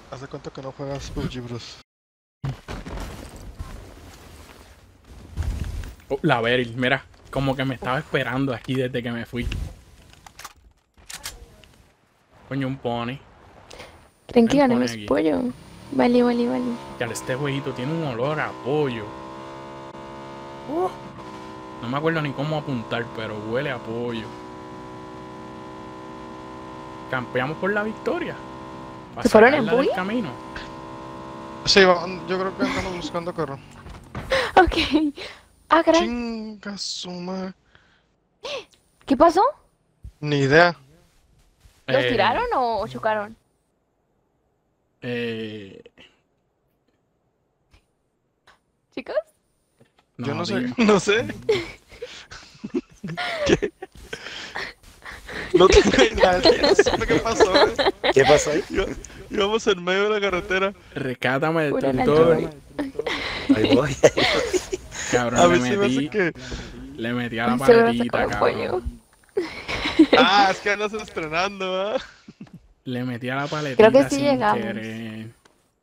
Hace cuenta que no juegas PUBG, Bros. Oh, la Beryl, mira, como que me estaba esperando aquí desde que me fui. Coño, un pony. Tranquila, no pone me aquí. pollo. Vale. Que este jueguito tiene un olor a pollo. No me acuerdo ni cómo apuntar, pero huele a pollo. Campeamos por la victoria. ¿Se fueron en sacarla del buggy? camino. Sí, yo creo que andamos buscando carro. Ok. Ah, caray. Chinga su madre. ¿Qué pasó? Ni idea. ¿Los tiraron o chocaron? ¿Chicos? Yo no sé, diga. no sé. ¿Qué? No tengo idea, no sé qué pasó, ¿Qué pasó ahí? Íbamos en medio de la carretera. Rescátame del Pura territorio. Ahí voy. Cabrón, A le ver si me hace metí. que... Le metí a la Seguro paletita, sacó el pollo. cabrón. Ah, es que andas estrenando, ¿eh? Le metí a la paletita Creo que sí sin llegamos. querer.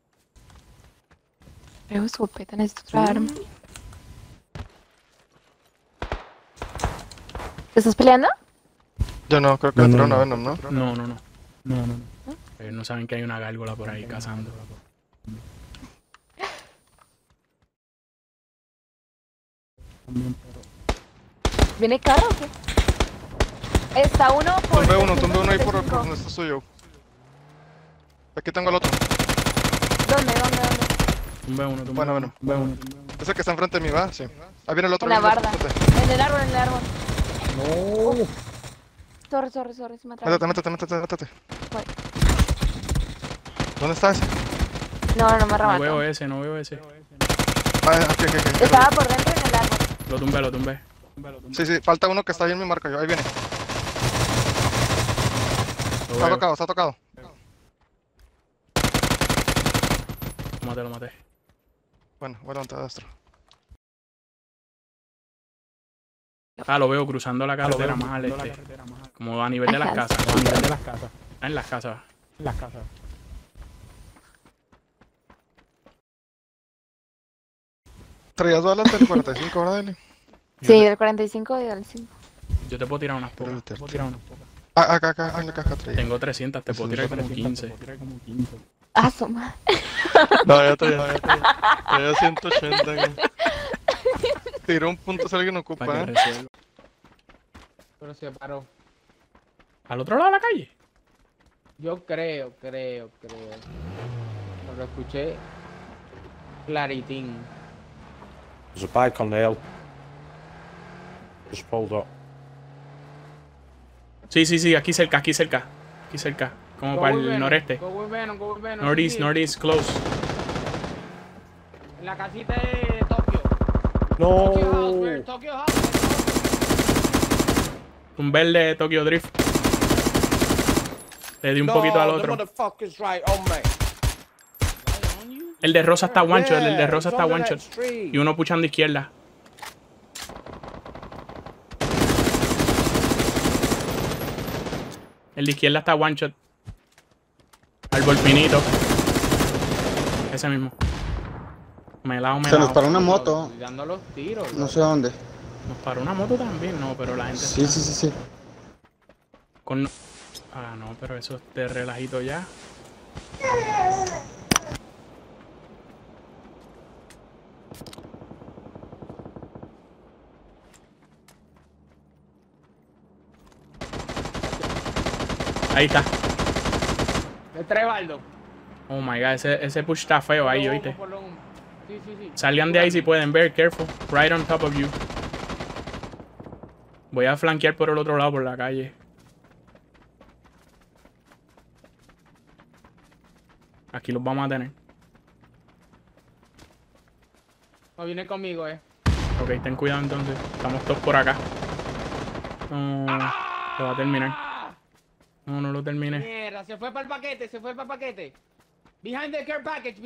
Traigo escopeta, necesito otra arma. ¿Te estás peleando? Yo no, creo que entraron a Venom, ¿no? No. Ellos no saben que hay una gárgola por ahí cazando. ¿Viene carro o qué? Está uno por... Tumbé uno ahí por 375. donde está suyo. Aquí tengo el otro. ¿Dónde? Tumbe Bueno. uno. Ese que está enfrente de mí, ¿va? Sí. Ahí viene el otro. En la viene el otro, barda. espérate. En el árbol. No. Sorry, se me atravesó. Métete. Voy. ¿Dónde está ese? No, me No arrebató. veo ese. Ah, aquí. Estaba por dentro en el árbol. Lo tumbé. Sí, falta uno que está ahí en mi marca. Ahí viene. Lo veo. Está tocado. Lo maté. Bueno, voy a levantar Astro. Ah, lo veo cruzando la carretera más al este. Como a nivel de las Ajá. casas. Está en las casas. Traías balas del 45, ¿verdad, Eli? Sí, del 45 y del 5. Yo te puedo tirar unas pocas. Ah, acá, en la caja traía. Tengo 300, te puedo tirar como 15. Ah, su madre. No, ya traía 180. güey. Tiró un punto si alguien ocupa, Para que ¿eh? resuelva. Pero se paró. ¿Al otro lado de la calle? Yo creo. Lo escuché claritín. There's a bike on the hill. Just pulled up. Sí, aquí cerca. Como para el noreste. Go with Venom. Northeast, close. En la casita de Tokio. No. Tokyo House. Un verde Tokyo Drift. Le di un poquito al The otro. motherfucker's right on me. El de rosa está one shot, el de Yeah, rosa it's está on the one shot. next tree. Y uno puchando izquierda. El de izquierda está one shot. Al volpinito. Ese mismo. Melao. Se nos paró una moto, Estoy dando los tiros. no sé dónde. Nos paró una moto también, no, pero la gente Sí. está con... Ah, no, pero eso es de relajito ya. Ahí está. El Trebaldo. Oh my god, ese push está feo ahí, oíste. Sí. Salgan de ahí si pueden ver, careful. Right on top of you. Voy a flanquear por el otro lado, por la calle. Aquí los vamos a tener. No viene conmigo, Ok, ten cuidado entonces. Estamos todos por acá. No, lo va a terminar. No lo terminé. Mierda, se fue para el paquete. Behind the care package.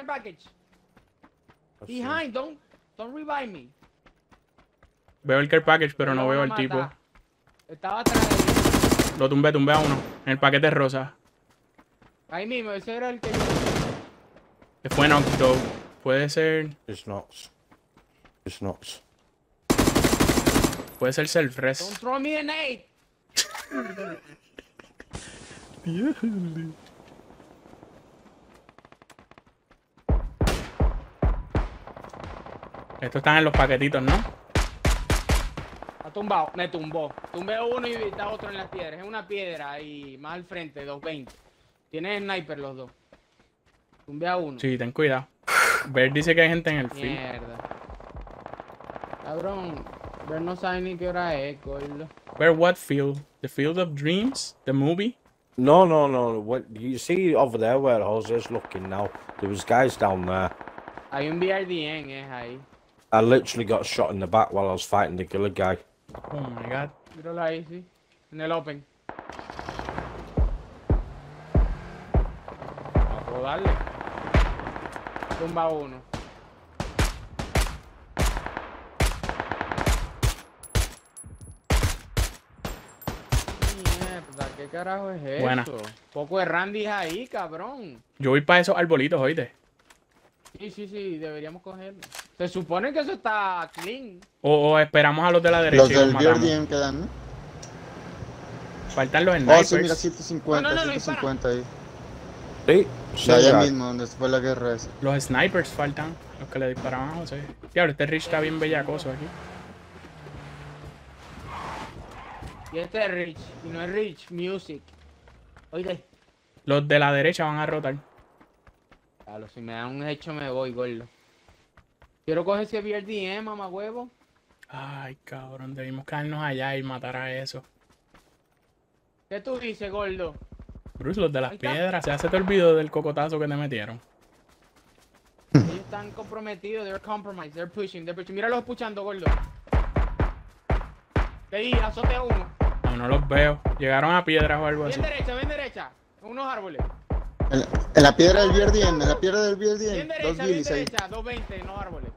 Behind, don't revive me. Veo el care package, pero no Lo veo van el a tipo. matar. Estaba atrás de Lo tumbé a uno. En el paquete rosa. ahí mismo, ese era el que yo... Fue knocked. Puede ser. It's nuts. It's nuts. Puede ser Don't self-res. throw me a nade. Estos están en los paquetitos, ¿no? Ha tumbado, me tumbó. Tumbé uno y está otro en las piedras. Es una piedra y más al frente, 220. Tiene sniper los dos. Tumbé a uno. Sí, ten cuidado. Ver dice que hay gente en el field. Mierda. Cabrón, Ver no sabe ni qué hora es, gordo. Where what field? The Field of Dreams? The movie? No, no, no. What you see over there where Jose's looking now? There was guys down there. Hay un BRDN, es ahí. I literally got shot in the back while I was fighting the killer guy. Oh my god. Míralo ahí, sí. En el open. No puedo darle. Tumba uno. Mierda, ¿qué carajo es eso? Buena. Poco de Randy ahí, cabrón. Yo voy para esos arbolitos, oíste. Sí, deberíamos cogerlo. Se supone que eso está clean. O esperamos a los de la derecha. Los y los del matamos. BRDM quedan, ¿no? Faltan los Oh, snipers. sí, mira, 150, No, 150 ahí. Sí, De same allá guy. mismo, donde fue la guerra esa. Los snipers faltan. Los que le disparaban a José. Diablo, este Rich está bien bellacoso aquí. Y este es Rich. Y no es Rich Music. Oye. Los de la derecha van a rotar. Claro, si me dan un hecho me voy, gordo. Quiero coger ese BRDM, mamá huevo. Ay, cabrón, debimos quedarnos allá y matar a eso. ¿Qué tú dices, gordo? Bruce, los de las Ahí está. piedras. Se hace te olvidó del cocotazo que te metieron. Ellos están comprometidos, they're compromised, they're pushing. Míralos escuchando, gordo. Te di, azote a uno. No los veo. Llegaron a piedras o algo así. Ven derecha. En unos árboles. En la piedra del BRDM, en la piedra del Bien BRDM. Dos derecha, bien billies ahí. derecha. 220 en los árboles.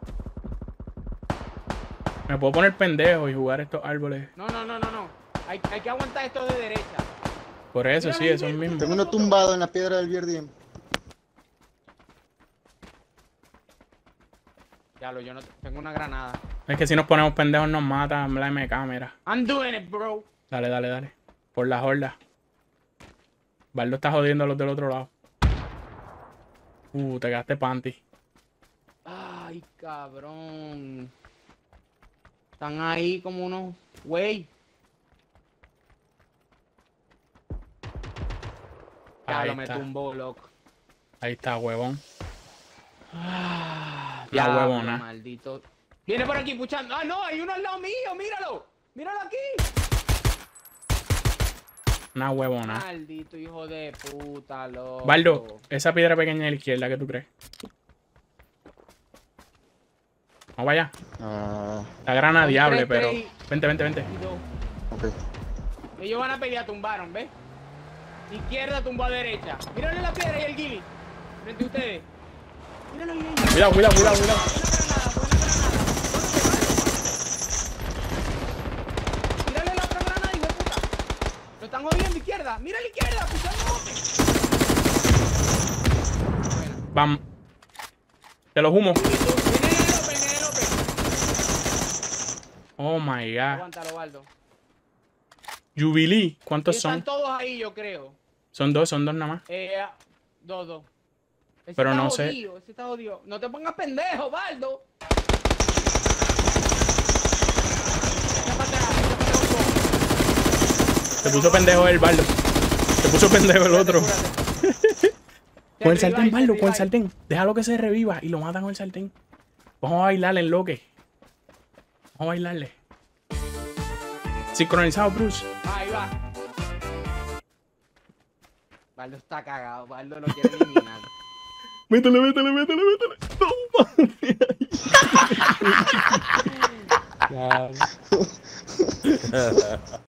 Me puedo poner pendejo y jugar estos árboles. No. Hay que aguantar esto de derecha. Por eso, sí, esos mismos. Tengo uno tumbado en la piedra del BRDM. Diablo, yo no tengo una granada. Es que si nos ponemos pendejos nos mata la MK, mira. I'm doing it, bro. Dale. Por la horda. Baldo está jodiendo a los del otro lado. Te quedaste panty. Ay, cabrón. Están ahí como unos güey. Ahí Diablo, me está. tumbó, loco. Ahí está, huevón. Ah, La diablo, huevona. maldito. Viene por aquí puchando. Ah, no, hay uno al lado mío, míralo. Míralo aquí. Una huevona. Maldito hijo de puta, loco. Baldo, esa piedra pequeña a la izquierda, ¿qué tú crees? Vamos allá. Ah, La grana diable, Tres, pero. tres. Vente. Y dos. ok. Ellos van a pelear, tumbaron, ¿ves? Izquierda tumbó a derecha. Mírale la piedra y el guili. Frente a ustedes. Míralo ahí. Cuidado. Buena granada. Mírale la otra granada, hijo de puta. Lo están jodiendo, izquierda. Mira a la izquierda, pisando bote. Buena. Vamos. Te los humo. Viene en el open. Oh my god. Aguántalo, Baldo. Jubilee, ¿cuántos Y están son? todos ahí, yo creo. Son dos nada más. Dos. Ese Pero está no sé. jodido, ese está jodido. No te pongas pendejo, Baldo. Echa para atrás un poco. Se puso pendejo el Baldo. Se puso pendejo el otro. Cúrate. Con el Se sartén, revive, Baldo, se con el revive. sartén. Déjalo que se reviva y lo matan con el sartén. Vamos a bailarle en loque. Vamos a bailarle. Sincronizado, Bruce. Ahí va. Baldo está cagado, Baldo lo quiere eliminar. Métele. Toma.